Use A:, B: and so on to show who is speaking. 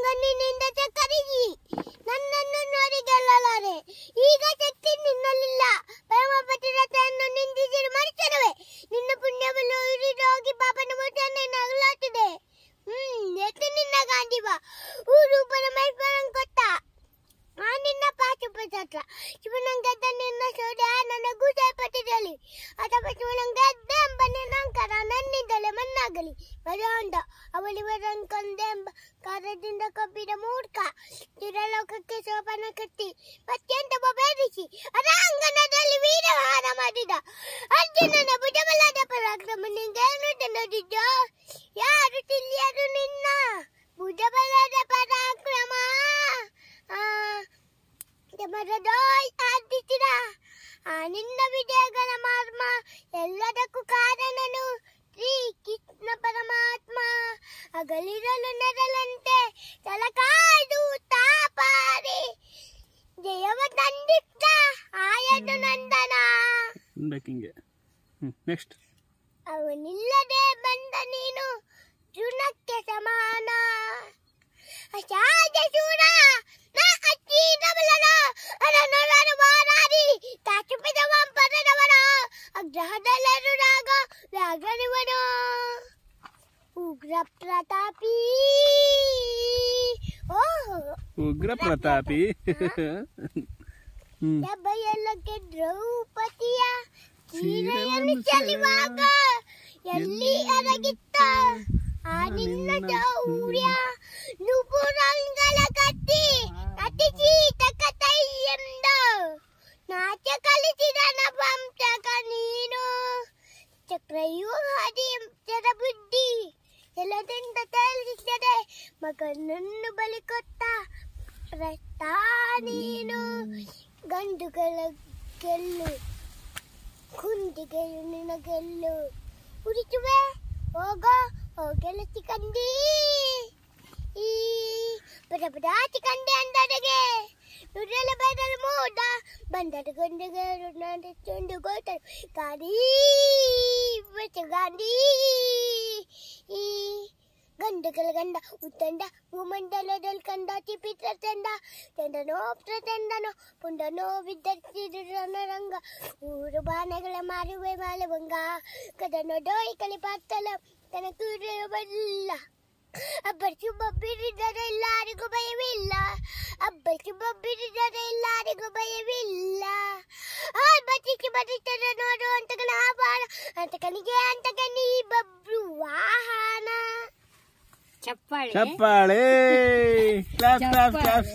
A: ಕಣ್ಣಿನಿಂದ ಕರಗಿ ನನ್ನನ್ನು ನೋಡಿ ಗೆಲ್ಲಲಾರೆ. ಈಗ ಶಕ್ತಿ ನಿನ್ನಲ್ಲಿಲ್ಲ. ಪರಮಪತಿರತೆಯನ್ನು ನಿಂದಿಸಿರು ಮನುಷ್ಯನವೇ. ನಿನ್ನ ಪುಣ್ಯವನ್ನು ಉರಿದೋಗಿ ಪಾಪನ ಮುಟ್ಟನ್ನು ನಗಲಾಟಿದೆ. ಎತ್ತು ನಿನ್ನ ಗಾಂಧಿವ ಊರು ಪರಮೇಶ್ವರನ್ ಕೊಟ್ಟ ಆ ನಿನ್ನ ಪಾಶುಪತ್ರ. ಶಿವನಂಗೆದ್ದ ನಿನ್ನ ಸೋದ ನನಗೂ ಸೇಪಟ್ಟಿರಲಿ. ಅಥವಾ ಶಿವನಂಗೆದ್ದ ಎಂಬ ನಿನ್ನಂಕರ ನನ್ನಿಂದಲೇ ಮಣ್ಣಾಗಲಿ. ಬರೆಯೊಂಡ ಅವಳಿವರನ್ ಕೊಂದೆಂಬ ಕಾರದಿಂದ ಕಬ್ಬಿದ ಮೂರ್ಖ. ಚಿರಲೋಕಕ್ಕೆ ಸೋಪನ ಕಟ್ಟಿ ಅತ್ಯಂತ ಬೇರಿಸಿ ಅರಾಂಗಣದಲ್ಲಿ ವೀರಹಾರ ಮಾಡಿದ ಅರ್ಜುನನ ಭುಜಬಲದ ಪರಾಕ್ರಮ ನಿಂಗೇನು ನೋಡಿದ್ದ. ಯಾರು ತಿಳಿಯರು ನಿನ್ನ ಭುಜಬಲದ ಪರಾಕ್ರಮ. ಆರ್ದಿಸಿದ ಆ ನಿನ್ನ ವಿಜಯಗಳ ಮರ್ಮ ಎಲ್ಲದಕ್ಕೂ ಕಾರಣನು ಶ್ರೀ ಕೃಷ್ಣ ಪರಮಾತ್ಮ. ಅಗಲಿರಲು ನೆರಳಂತೆ ತಲಕಾಯ್ದು ತಾಪಾರಿ ಜಯವ ತಂದಿದ್ದ ಆಯದು ನಂದನ.
B: ನೆಕ್ಸ್ಟ್
A: ಅವನಿಲ್ಲದೆ ಬಂದ ನೀನು ತೃಣಕ್ಕೆ ಸಮಾನ. ಅಸಾಧ್ಯ ಶೂರ ನಾ ಅಚ್ಚೀದಬಲನ ಅದನ್ನೊಳರು ಮಾರಾಡಿ ತಾಚುಪಿದವ ಪದದವನ. ಅಗ್ರಹದಲ್ಲರು ರಾಗನಿವನು ಉಗ್ರ ಪ್ರತಾಪಿ.
B: ಉಗ್ರ ಪ್ರತಾಪಿ.
A: ಸಭೆಯಲ್ಲಕ್ಕೆ ದ್ರೌಪದಿಯ ಸೀರೆಯನ್ನು ಚೆಲ್ಲುವಾಗ ಎಲ್ಲಿ ಅರಗಿತ್ತ ಆ ನಿನ್ನ ಶೌರ್ಯ. ನುಪುರಂಗಳ ಕತ್ತಿ ನಟಿಸಿ ತಕತೈಯೆಂದ ನಾಚ ಕಲಿಸಿದ ನವಂಶಕ ನೀನು. ಚಕ್ರವ್ಯೂಹದಿ ಬುದ್ಧಿ ಎಲ್ಲದಿಂದ ತೇಲಿಸಿದೆ ಮಗನನ್ನು ಬಲಿ ಕೊಟ್ಟ ಪ್ರಸ್ತ ನೀನು. ಗಂಡುಗಳ ಗೆಲ್ಲು ಕುಂದಿಗೆಯು ನಿನ್ನ ಗೆಲ್ಲು. ಉರಿಸುವೆ ಹೋಗೋ ಗೆಲತಿ ಕಂಡಿ ಈ ಪರಪದಾತಿ ಕಂಡೆ ಅಂದರಿಗೆ ನುಡ್ರೆಲ್ಲ ಬದಲು ಮೂಡ ಬಂದರ ಗೊಂಡಿಗೆ ಚುಂಡು ಗೋಟರು ಗಾಡಿ ಗಾಂಧಿ. ಈ ಗಂಡುಗಳ ಗಂಡ ಉತ್ತಂಡ ಭೂಮಂಡಲದಲ್ಲಿ ಕಂಡ ಚಿಪಿತ್ರ ತಂಡ ತಂಡನೋ ಪ್ರತಂಡನೋ ಪುಂಡನೋ ವಿದ್ಯಾರ್ಥಿರಂಗ ಊರು ಬಾಣಗಳ ಮಾರುವೆ ಮಾಲವಂಗ ಕದನೋ ಡೋಯಿ ಕಲಿ ಪಾತ್ತಲ ತನ ಕೂರಬಲ್ಲ. ಅಬ್ಬರಿಸು ಬಬ್ಬಿರಿದರೆ ಎಲ್ಲರಿಗೂ ಭಯವಿಲ್ಲ. ಅಬ್ಬರಿಸು ಬಬ್ಬಿರಿದರೆ ಎಲ್ಲರಿಗೂ ಭಯವಿಲ್ಲ. ಬಚ್ಚಿಸಿ ಬರಿತಾರೆ ನೋಡು ಅಂತಕನ ಆಭಾರ ಅಂತಕನಿಗೆ ಅಂತಕನಿ ಬಬ್ರು ವಾಹನ.
B: ಚಪ್ಪಾಳೆ ಚಪ್ಪಾಳೆ ಕ್ಲಾಪ್ ಕ್ಲಾಪ್ ಕ್ಲಾಪ್.